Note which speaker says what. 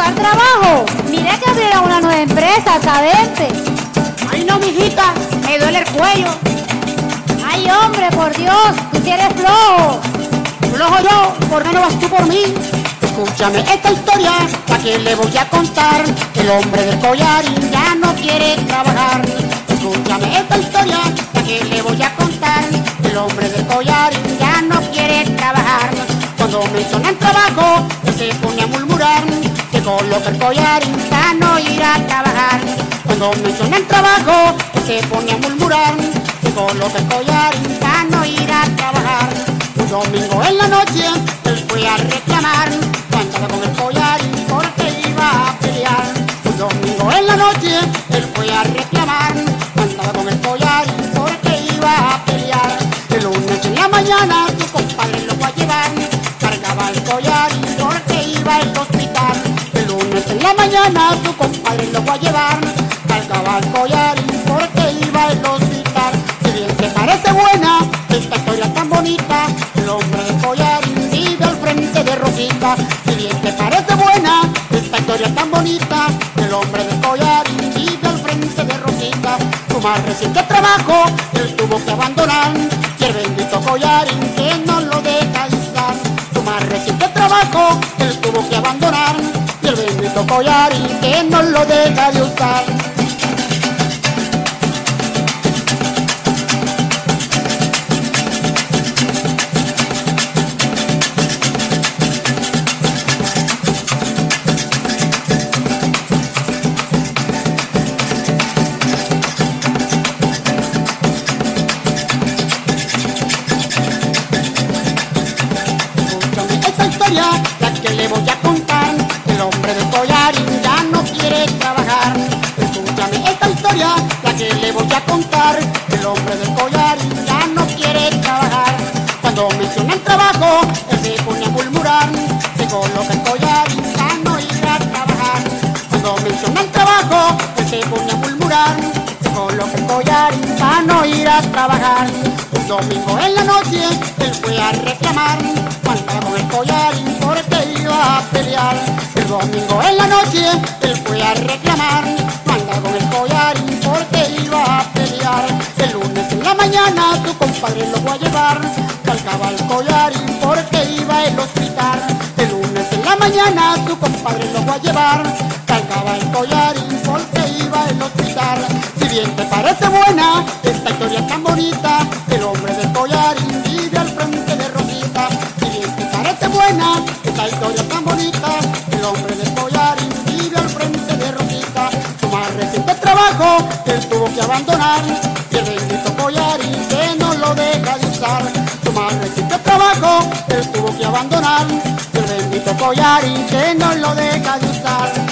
Speaker 1: buscar trabajo. Mire que abrieron una nueva empresa, Cadente.
Speaker 2: Ay, no, mijita, me duele el cuello.
Speaker 1: Ay, hombre, por Dios, tú sí eres flojo.
Speaker 2: Flojo yo, ¿por qué no vas tú por mí? Escúchame esta historia, ¿pa' qué le voy a contar? El hombre del collarín ya no quiere trabajar. Escúchame esta historia, ¿pa' qué le voy a contar? El hombre del collarín ya no quiere trabajar. Cuando mencionan trabajo, él se pone a murmurar que coloca el collarín para no ir a trabajar. Cuando mencionan trabajo, él se pone a murmurar que coloca el collarín para no ir a trabajar. Un domingo en la noche, él fue a reclamar, andaba con el collarín porque iba a pelear. Un domingo en la noche, él fue a reclamar, andaba con el collarín porque iba a pelear. El lunes en la mañana, su compadre lo fue a llevar, cargaba el collarín porque iba al hospital. El lunes en la mañana, su compadre lo fue a llevar, cargaba el collarín porque iba al hospital. Si bien te parece buena esta historia tan bonita, el hombre del collarín vive al frente de Rosita. Si bien te parece buena esta historia tan bonita, el hombre del collarín vive al frente de Rosita. Su más reciente trabajo él tuvo que abandonar, y el bendito collarín que no lo deja de usar. Su más reciente trabajo él tuvo que abandonar, y el bendito collarín que no lo deja de usar. La que le voy a contar, el hombre del collarín ya no quiere trabajar. Escúchame esta historia, la que le voy a contar, el hombre del collarín ya no quiere trabajar. Cuando mencionan trabajo, él se pone a murmurar, se coloca el collarín para no ir a trabajar. Cuando mencionan trabajo, él se pone a murmurar, se coloca el collarín para no ir a trabajar. Un domingo en la noche, él fue a reclamar, andaba con el collarín porque iba a pelear. El domingo en la noche, él fue a reclamar, andaba con el collarín porque iba a pelear. El lunes en la mañana, su compadre lo fue a llevar, cargaba el collarín porque iba al hospital. El lunes en la mañana, su compadre lo fue a llevar, cargaba el collarín porque iba al hospital. Si bien te parece buena esta historia tan bonita, el hombre del collarín vive al frente de Rosita. Si bien te parece buena esta historia tan bonita, el hombre del collarín vive al frente de Rosita. Su más reciente trabajo él tuvo que abandonar, y el bendito collarín que no lo deja de usar. Su más reciente trabajo él tuvo que abandonar, y el bendito collarín que no lo deja de usar.